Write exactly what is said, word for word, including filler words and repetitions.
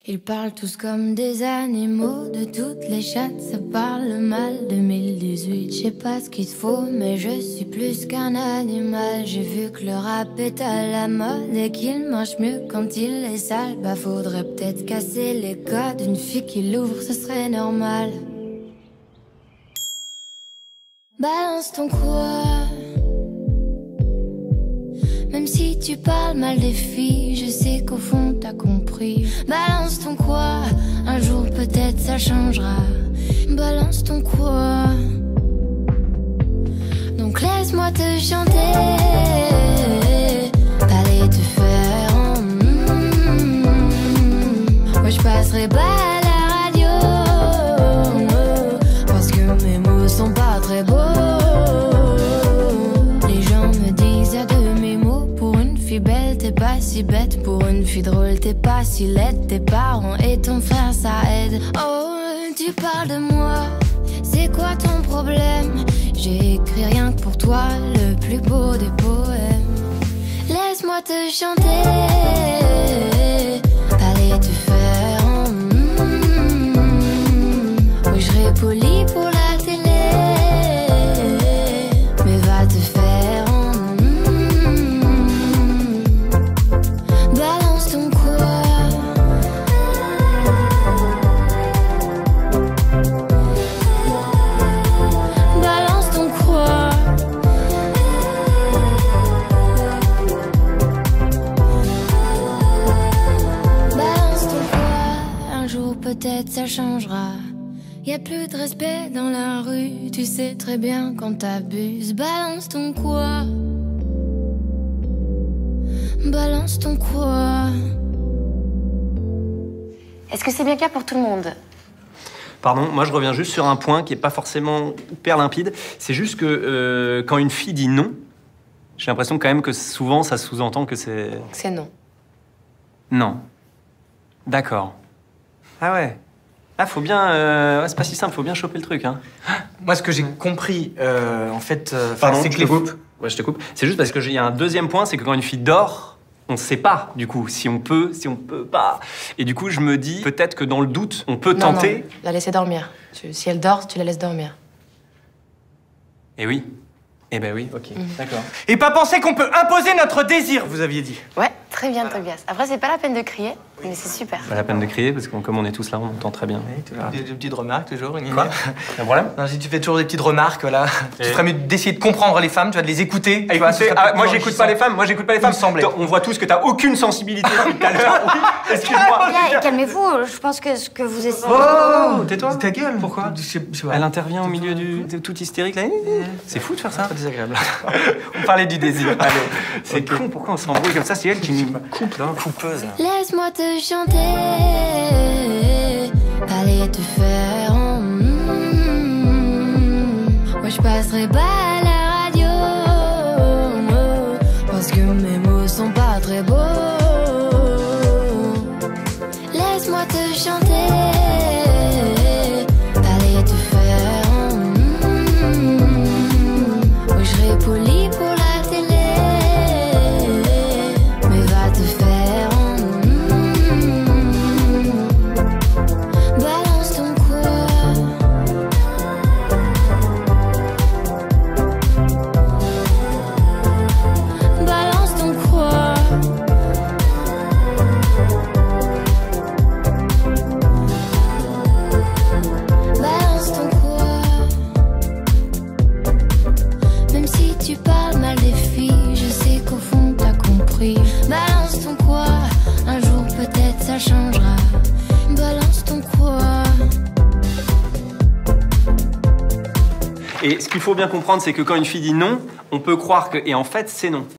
Ils parlent tous comme des animaux, de toutes les chattes, ça parle mal. deux mille dix-huit, je sais pas ce qu'il te faut, mais je suis plus qu'un animal. J'ai vu que le rap est à la mode et qu'il marche mieux quand il est sale. Bah faudrait peut-être casser les codes, une fille qui l'ouvre, ce serait normal. Balance ton quoi. Même si tu parles mal des filles, je sais qu'au fond t'as compris. Balance ton quoi, un jour peut-être ça changera. Balance ton quoi. Donc laisse-moi te chanter, t'allais te faire en mm, moi je passerai pas à la radio, parce que mes mots sont pas très beaux. Les gens me disent à demi-mot, pour une fille belle t'es pas si bête, pour une fille drôle t'es pas si laide. Tes parents et ton frère ça aide. Oh, tu parles de moi, c'est quoi ton problème? J'ai écrit rien que pour toi, le plus beau des poèmes. Laisse-moi te chanter, t'allais te faire en mm, oui je serai poli pour la télé, mais va te faire en mm, balance ton quoi. Balance ton quoi. Balance ton quoi. Un jour peut-être ça changera. Y a plus de respect dans la rue, tu sais très bien quand t'abuses. Balance ton quoi. Balance ton quoi. Est-ce que c'est bien clair pour tout le monde? Pardon, moi je reviens juste sur un point qui est pas forcément hyper limpide. C'est juste que euh, quand une fille dit non, j'ai l'impression quand même que souvent ça sous-entend que c'est... C'est non. Non. D'accord. Ah ouais. Ah, faut bien... Euh... Ouais, c'est pas si simple, faut bien choper le truc, hein. Moi, ce que j'ai compris, euh, en fait... Euh, Pardon, c'est je que te les... coupe. Ouais, je te coupe. C'est juste parce qu'il y a un deuxième point, c'est que quand une fille dort, on sait pas, du coup, si on peut, si on peut pas. Et du coup, je me dis, peut-être que dans le doute, on peut Non, tenter... non, la laisser dormir. Tu- si elle dort, tu la laisses dormir. Eh oui. Eh ben oui, ok, d'accord. Et pas penser qu'on peut imposer notre désir, vous aviez dit. Ouais, très bien, Tobias. Après, c'est pas la peine de crier, mais c'est super. Pas la peine de crier, parce que comme on est tous là, on entend très bien. Des, des petites remarques, toujours. Une Quoi? Un problème? Non, si tu fais toujours des petites remarques, voilà. Tu ferais mieux d'essayer de comprendre les femmes, tu vas de les écouter. tu vois, ce Écoutez, serait ah, peut-être moi plus j'écoute pas enrichissant. les femmes, moi j'écoute pas les Il femmes. me semblait. On voit tous que t'as aucune sensibilité depuis tout à l'heure. Oui, excuse-moi. Bien, calmez-vous, je pense que ce que vous essayez... Oh, tais-toi. Ta gueule. Pourquoi? Je sais- je sais pas. Elle intervient au milieu du de tout hystérique là. C'est fou de faire ça. Très désagréable. On parlait du désir. Allez. C'est con, pourquoi on s'embrouille comme ça? C'est elle qui nous coupe là. Coupeuse. Laisse-moi te chanter, t'allais te faire en mm, moi je passerai pas à la radio, parce que mes mots sont pas très beaux. Laisse-moi te chanter, t'allais te faire en mm, moi je serai poli pour la télé, mais va te faire en mm, balance ton quoi. Balance ton quoi. Balance ton quoi. Même si tu parles mal des filles, je sais qu'au fond t'as compris. Balance ton quoi, un jour peut-être ça changera. Balance ton quoi. Et ce qu'il faut bien comprendre, c'est que quand une fille dit non, on peut croire que... Et en fait, c'est non.